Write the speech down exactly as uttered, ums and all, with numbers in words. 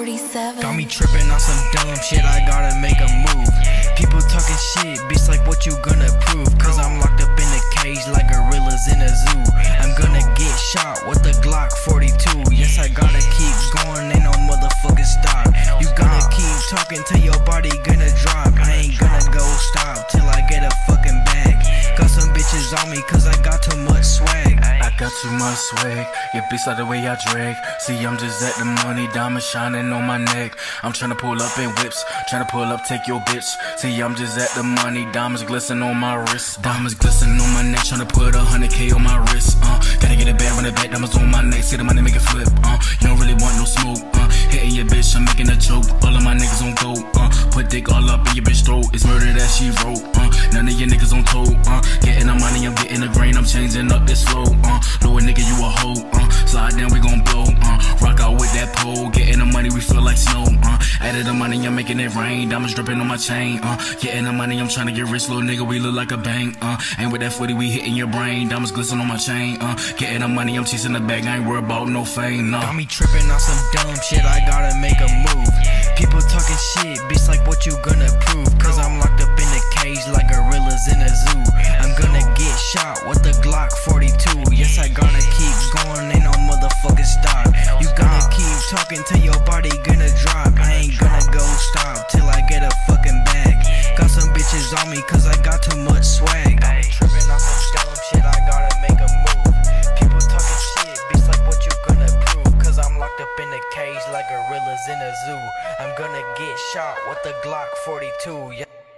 forty-seven. Got me tripping on some dumb shit, I gotta make a move. People talking shit, bitch, like what you gonna prove? Cause I'm locked up in a cage like gorillas in a zoo. I'm gonna get shot with the Glock forty-two. Yes, I gotta keep going, ain't no motherfucking stop. You gonna keep talking till your body gonna drop. I ain't gonna go stop till I get a fucking bag. Got some bitches on me cause I got too much swag. I got too much swag, yeah, bitch, like the way I drag. See, I'm just at the money, diamond shining on my neck. I'm tryna pull up in whips, tryna pull up, take your bitch. See, I'm just at the money, diamonds glisten on my wrist. Diamonds glisten on my neck, tryna put a hundred K on my wrist. Uh, gotta get it back, run it back, diamonds on my neck. See the money, make it flip. Uh, you don't really want no smoke. Uh, hitting your bitch, I'm making a choke. All of my niggas on go. Uh, put dick all up in your bitch throat. It's murder that she wrote. Uh, none of your niggas on tote. Uh, getting the money, I'm getting the grain, I'm changing up this flow. Uh, lower nigga, you a hoe. Uh, slide down, we gon' blow. Uh, rock out with that pole, getting the money, we feel like snow. Uh, added the money, I'm making it rain. Diamonds dripping on my chain. Uh, getting the money, I'm trying to get rich, little nigga, we look like a bank. Uh, and with that footy, we hitting your brain. Diamonds glisten on my chain. Uh, getting the money, I'm chasing the bag, I ain't worried about no fame. No. Got me tripping on some dumb shit, I gotta make a move. People talking shit, bitch, like what you gonna prove? Cause I'm locked up in a cage like gorillas in a zoo. I'm gonna get shot with the Glock forty-two. Yes, I gotta keep going, ain't no motherfucking stop. You gonna keep talking till your body gonna drop. I ain't gonna go stop till I get a fucking bag. Got some bitches on me cause I got too much swag. I'm tripping on some dumb shit, I gotta make a move. People talking shit, bitch, like what you gonna prove? Cause I'm locked up in a cage like gorillas in a zoo. I'm gonna get shot with the Glock forty-two. Yeah.